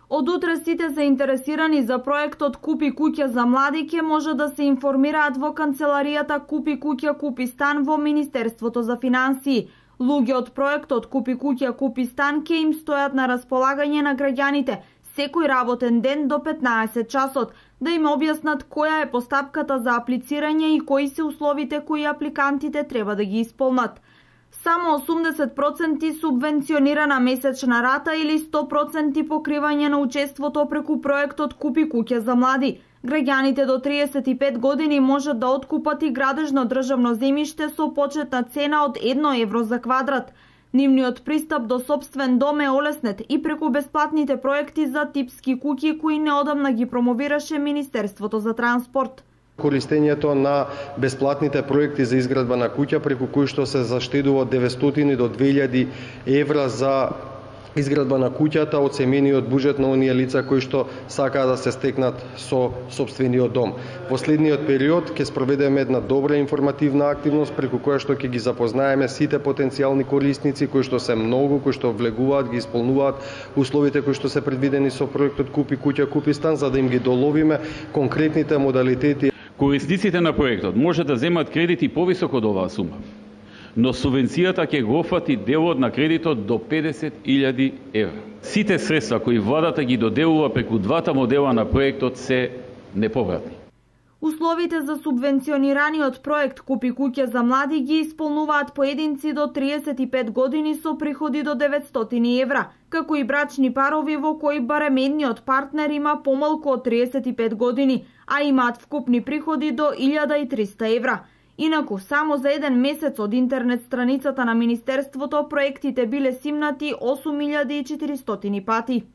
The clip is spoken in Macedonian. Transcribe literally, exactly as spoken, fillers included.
Од утре сите заинтересирани за проектот Купи куќа за млади ќе може да се информираат во канцеларијата Купи куќа, Купи стан во Министерството за финансии. Луѓе од проектот Купи куќа, Купи стан ќе им стојат на располагање на граѓаните секој работен ден до петнаесет часот, да им објаснат која е постапката за аплицирање и кои се условите кои апликантите треба да ги исполнат. Само осумдесет проценти субвенционирана месечна рата или сто проценти покривање на учеството преку проектот Купи куќа за млади. Граѓаните до триесет и пет години можат да откупат и градежно државно земјиште со почетна цена од едно евро за квадрат. Нивниот пристап до сопствен дом е олеснет и преку бесплатните проекти за типски куќи кои неодамна ги промовираше Министерството за транспорт. Користењето на бесплатните проекти за изградба на куќа, преку кои што се заштедува од деветстотини до две илјади евра за изградба на куќата од семејниот буџет на оние лица кои што сакаат да се стекнат со сопствениот дом. Во следниот период ќе спроведеме една добра информативна активност преку која што ќе ги запознаеме сите потенцијални корисници кои што се многу, кои што влегуваат, ги исполнуваат условите кои што се предвидени со проектот Купи куќа, Купи стан, за да им ги доловиме конкретните модалитети. Корисниците на проектот може да земат кредити повисок од оваа сума, но субвенцијата ќе го опфати делот на кредитот до педесет илјади евра. Сите средства кои владата ги доделува преку двата модела на проектот се неповратни. Условите за субвенционираниот проект Купи куќа за млади ги исполнуваат поединци до триесет и пет години со приходи до деветстотини евра, како и брачни парови во кои барем едниот партнер има помалку од триесет и пет години, а имаат вкупни приходи до илјада и триста евра. Инаку, само за еден месец од интернет страницата на Министерството проектите биле симнати осум илјади и четиристотини пати.